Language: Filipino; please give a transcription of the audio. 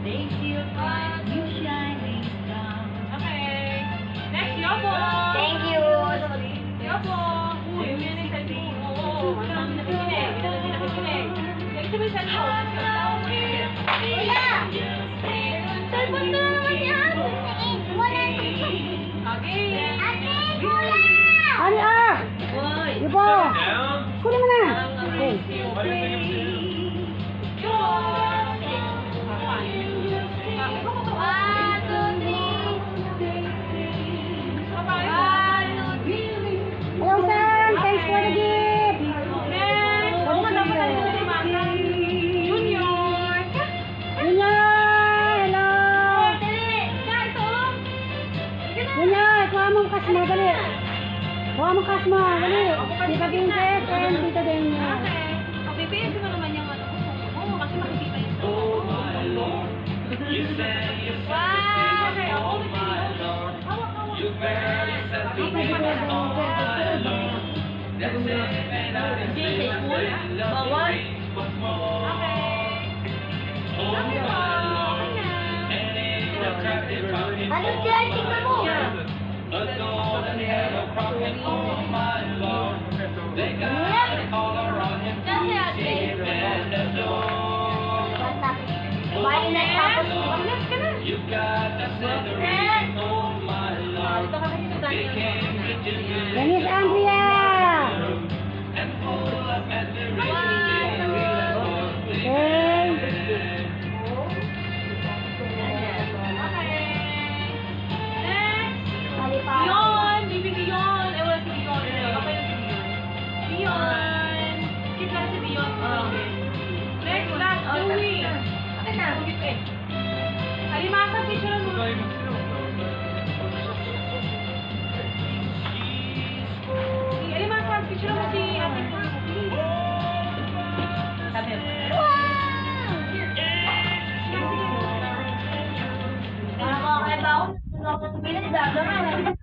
They still find you shining star. Okay. Next, Yobo. Thank you. Yobo. Uy, yun yung cellphone. Oo, ang dami nakikinig. Ang dami nakikinig. Next, yung cellphone. Kuya! Cellphone ko na naman si Ate. Wala dito. Okay. Ate, kuya! Ano ah? Hoy! Ibo! Kunin mo na. Okay. Hello, Sam. Thanks for the gift. Junior! Hello! Junior, kuha mo ang kasma. Dali. Kuha mo ang kasma. Dali. Tita Vincent and Tita Daniel. Ano siya? Tingnan mo. Kasi ate. Bali na tapos mo. Dennis Andrea! Okay. Bali pa. Dion! Baby Dion! Eh, wala si Dion. Okay na si Dion. Dion! Skip lang si Dion. Okay. Next, last, Louie. Okay na. Skip eh. Alimasa, picture mo. Alimasa, picture mo si Ate Chloe. Sabi. Para mga kaibaw, nung ako sa pilit, gagawin.